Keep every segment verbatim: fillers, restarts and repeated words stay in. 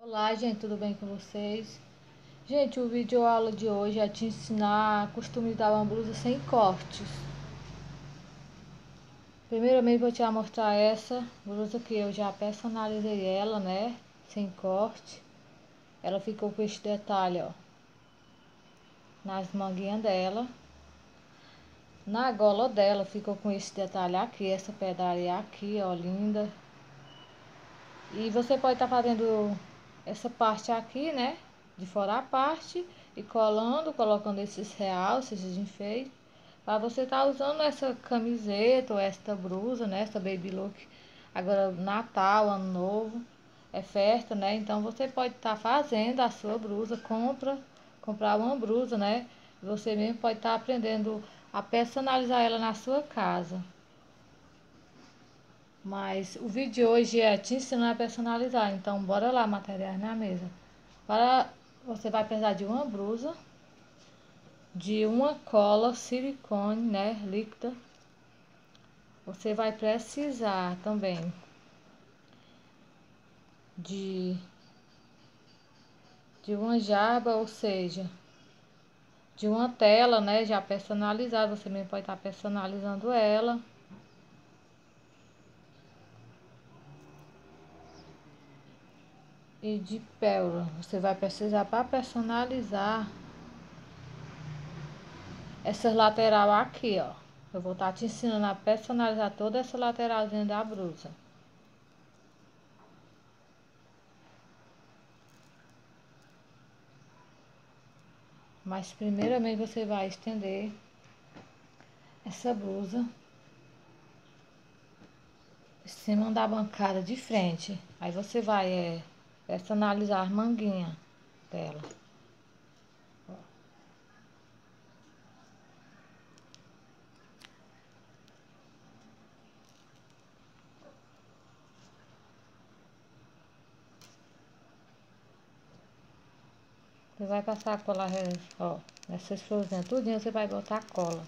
Olá, gente, tudo bem com vocês? Gente, o vídeo aula de hoje é te ensinar a customizar uma blusa sem cortes. Primeiramente vou te mostrar essa blusa que eu já personalizei ela, né? Sem corte. Ela ficou com este detalhe, ó, nas manguinhas dela. Na gola dela ficou com esse detalhe aqui, essa pedraria aqui, ó, linda. E você pode estar tá fazendo essa parte aqui, né? De fora a parte e colando, colocando esses realces, esses enfeites. Para você estar tá usando essa camiseta ou esta blusa, né? Essa baby look. Agora, Natal, Ano Novo, é festa, né? Então, você pode estar tá fazendo a sua blusa, compra, comprar uma blusa, né? Você mesmo pode estar tá aprendendo a personalizar ela na sua casa. Mas o vídeo de hoje é te ensinando a personalizar. Então, bora lá, materiais na mesa. Para você vai precisar de uma blusa, de uma cola silicone, né, líquida. Você vai precisar também de de uma jarba, ou seja, de uma tela, né, já personalizada. Você mesmo pode estar personalizando ela. E de pérola, você vai precisar para personalizar essa lateral aqui, ó. Eu vou estar te ensinando a personalizar toda essa lateralzinha da blusa. Mas primeiramente você vai estender essa blusa em cima da bancada de frente. Aí você vai é, personalizar as manguinhas dela. Você vai passar a cola, ó, nessas florzinhas tudinho, você vai botar cola.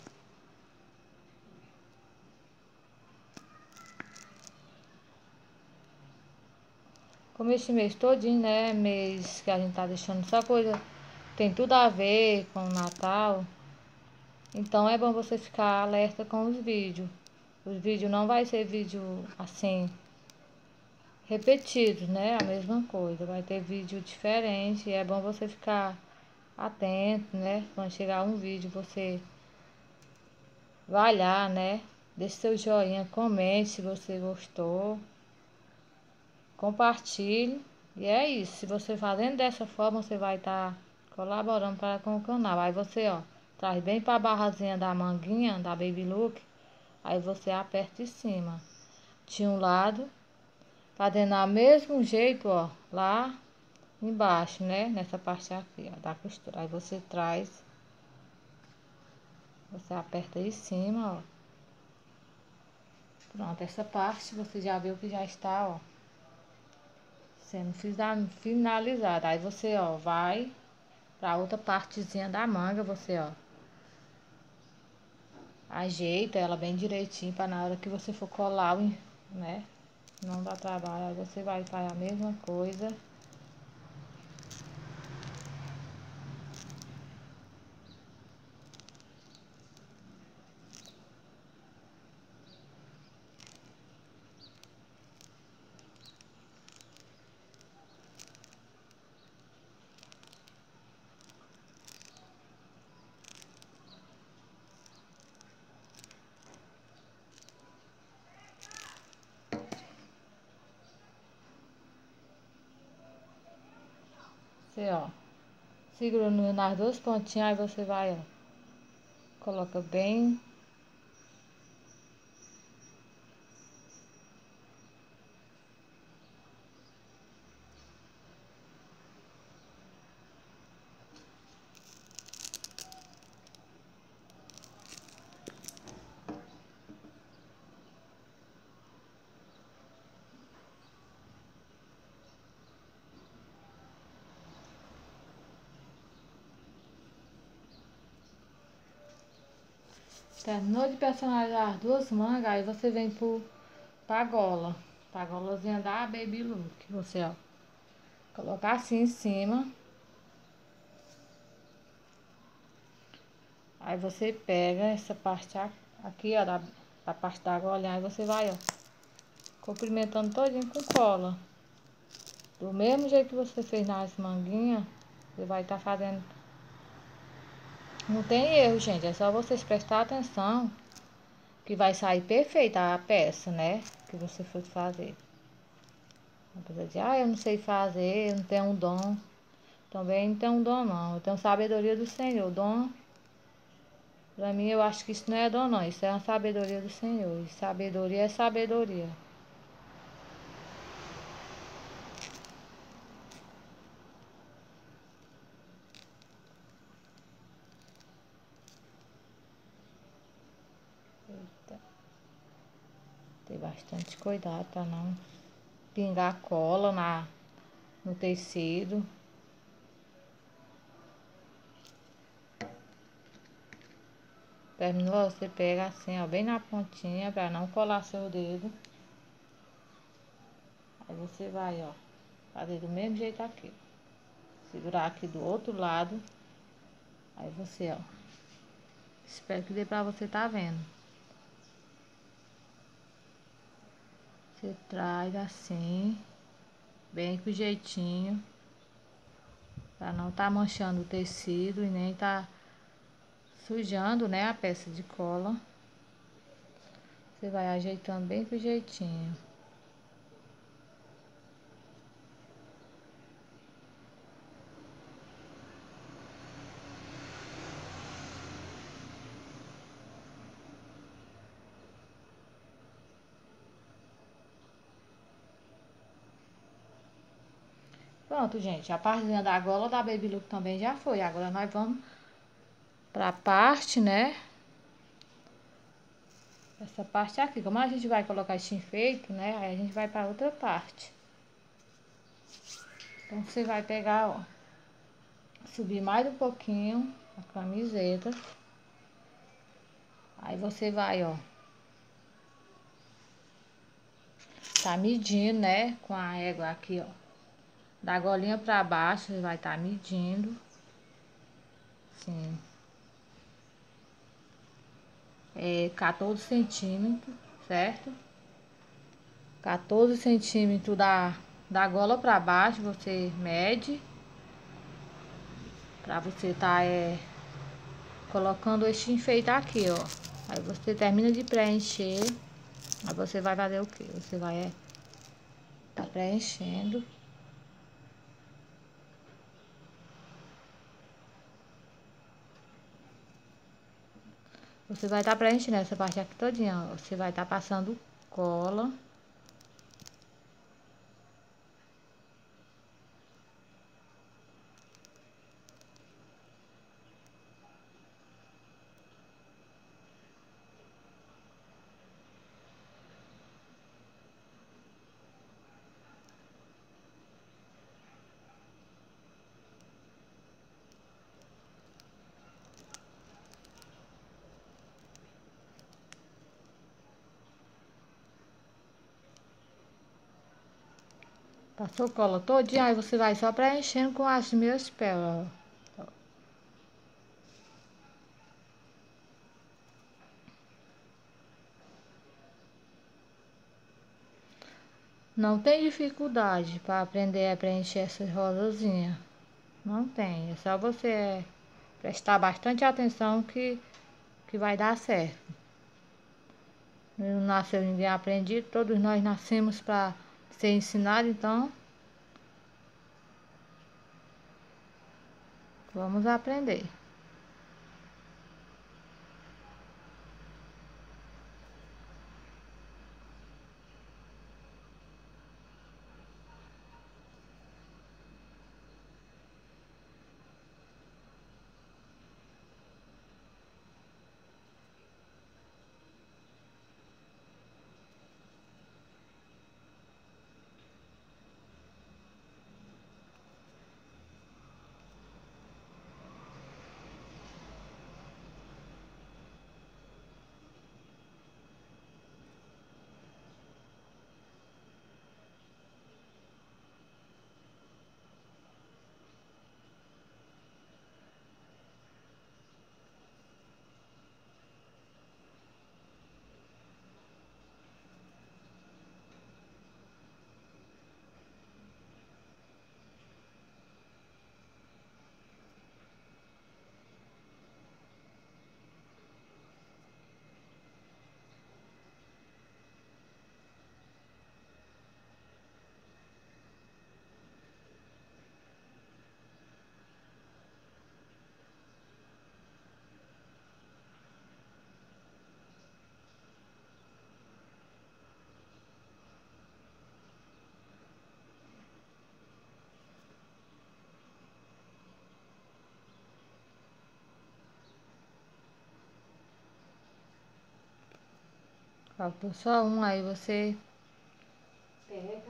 Como este mês todinho, né, mês que a gente tá deixando só coisa, tem tudo a ver com o Natal. Então é bom você ficar alerta com os vídeos. Os vídeos não vai ser vídeo assim, repetidos, né, a mesma coisa. Vai ter vídeo diferente e é bom você ficar atento, né? Quando chegar um vídeo, você vai lá, né? Deixe seu joinha, comente se você gostou, compartilhe. E é isso. Se você fazendo dessa forma, você vai estar tá colaborando para com o canal. Aí você, ó, traz bem para a barrazinha da manguinha, da baby look. Aí você aperta em cima de um lado, fazendo o mesmo jeito, ó, lá embaixo, né? Nessa parte aqui, ó, da costura. Aí você traz. Você aperta aí em cima, ó. Pronto, essa parte você já viu que já está, ó, sendo finalizada. Aí você, ó, vai pra outra partezinha da manga, você, ó, ajeita ela bem direitinho para na hora que você for colar, né, não dá trabalho. Aí você vai fazer a mesma coisa. Você, ó, segura nas duas pontinhas, aí você vai, ó, coloca bem. Terminou de personalizar as duas mangas, aí você vem pro, pra gola, pra golazinha da baby look. Você, ó, Colocar assim em cima. Aí você pega essa parte aqui, ó, da, da parte da golinha, aí você vai, ó, comprimentando todinho com cola. Do mesmo jeito que você fez nas manguinhas, você vai estar tá fazendo. Não tem erro, gente, é só vocês prestar atenção que vai sair perfeita a peça, né? Que você for fazer. Não precisa dizer, ah, eu não sei fazer, eu não tenho um dom. Também não tenho um dom, não. Eu tenho sabedoria do Senhor. Dom, pra mim, eu acho que isso não é dom, não. Isso é uma sabedoria do Senhor. E sabedoria é sabedoria. Eita. Ter bastante cuidado para não pingar cola na, no tecido. Terminou, você pega assim, ó, bem na pontinha, para não colar seu dedo. Aí você vai, ó, fazer do mesmo jeito aqui. Segurar aqui do outro lado. Aí você, ó, espero que dê pra você tá vendo. Você traz assim, bem com jeitinho, pra não tá manchando o tecido e nem tá sujando, né, a peça de cola. Você vai ajeitando bem com jeitinho. Pronto, gente, a partezinha da gola da Baby Look também já foi. Agora nós vamos pra parte, né, essa parte aqui. Como a gente vai colocar esse enfeite, né, aí a gente vai pra outra parte. Então você vai pegar, ó, subir mais um pouquinho a camiseta. Aí você vai, ó, tá medindo, né, com a égua aqui, ó, da golinha pra baixo, você vai estar tá medindo. Sim. É quatorze centímetros, certo? quatorze centímetros da, da gola pra baixo, você mede. Pra você tá, é, colocando este enfeite aqui, ó. Aí você termina de preencher. Aí você vai fazer o quê? Você vai, é, tá preenchendo. Você vai estar tá preenchendo essa parte aqui todinha, ó. Você vai estar tá passando cola. Passou cola todinha, aí você vai só preenchendo com as minhas pérolas. Não tem dificuldade para aprender a preencher essas rosazinhas. Não tem, é só você prestar bastante atenção que, que vai dar certo. Não nasceu ninguém aprendido, todos nós nascemos para ser ensinados, então vamos aprender. Faltou só um, aí você pega.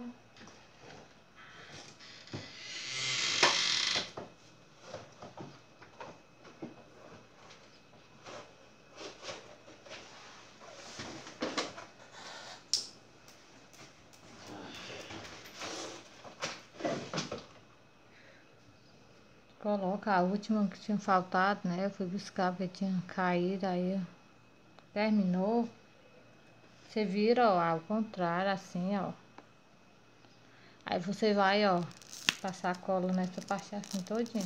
Coloca a última que tinha faltado, né? Eu fui buscar porque tinha caído, aí terminou. Você vira, ó, ao contrário, assim, ó. Aí você vai, ó, passar cola nessa parte assim todinha.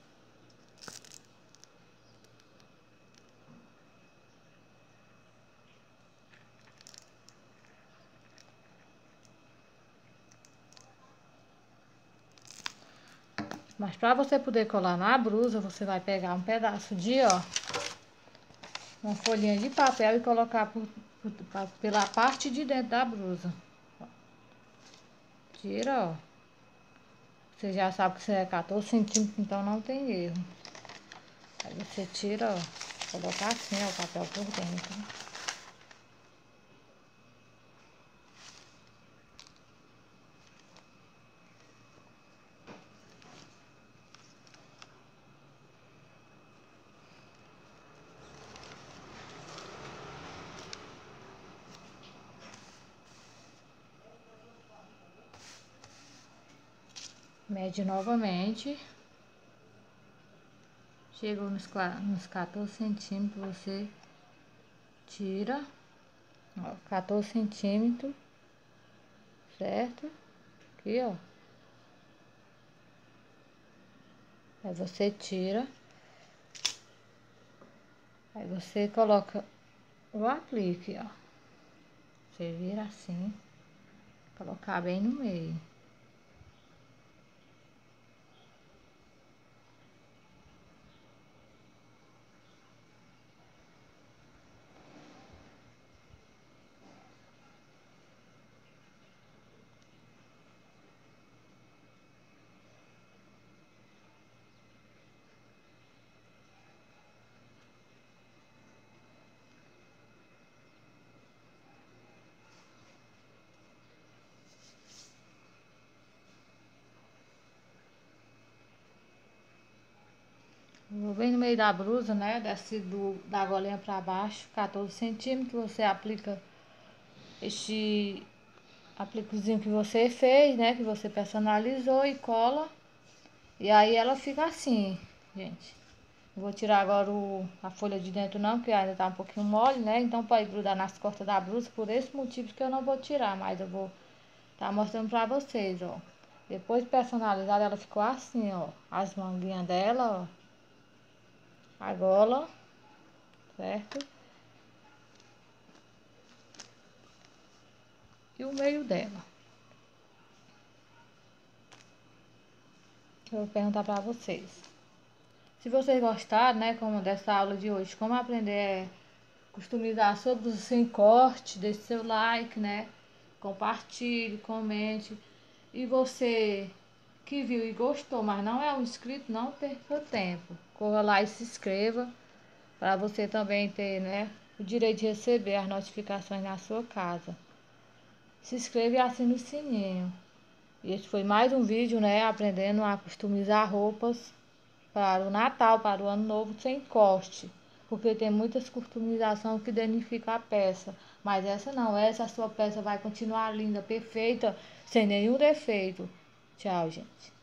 Mas pra você poder colar na blusa, você vai pegar um pedaço de, ó, uma folhinha de papel e colocar por, por, pela parte de dentro da blusa. Tira, ó. Você já sabe que você é quatorze centímetros, então não tem erro. Aí você tira, ó, colocar assim, ó, o papel por dentro. Mede novamente. Chegou nos, nos quatorze centímetros, você tira, ó, quatorze centímetros, certo? Aqui, ó. Aí você tira. Aí você coloca o aplique, ó. Você vira assim, colocar bem no meio. Vou bem no meio da blusa, né? Desce do, da golinha pra baixo, quatorze centímetros. Você aplica este aplicozinho que você fez, né? Que você personalizou e cola. E aí ela fica assim, gente. Vou tirar agora o, a folha de dentro não, porque ainda tá um pouquinho mole, né? Então pode grudar nas costas da blusa, por esse motivo que eu não vou tirar, mas eu vou tá mostrando pra vocês, ó. Depois de personalizada, ela ficou assim, ó. As manguinhas dela, ó. A gola, certo? E o meio dela. Eu vou perguntar pra vocês. Se vocês gostaram, né, como dessa aula de hoje, como aprender a customizar sua blusa sem corte, deixe seu like, né? Compartilhe, comente. E você que viu e gostou, mas não é um inscrito, não perca tempo. Corra lá e se inscreva para você também ter, né, o direito de receber as notificações na sua casa. Se inscreva e assine o sininho. E esse foi mais um vídeo, né, aprendendo a customizar roupas para o Natal, para o Ano Novo sem corte. Porque tem muitas customizações que danificam a peça. Mas essa não, essa a sua peça vai continuar linda, perfeita, sem nenhum defeito. Tchau, gente.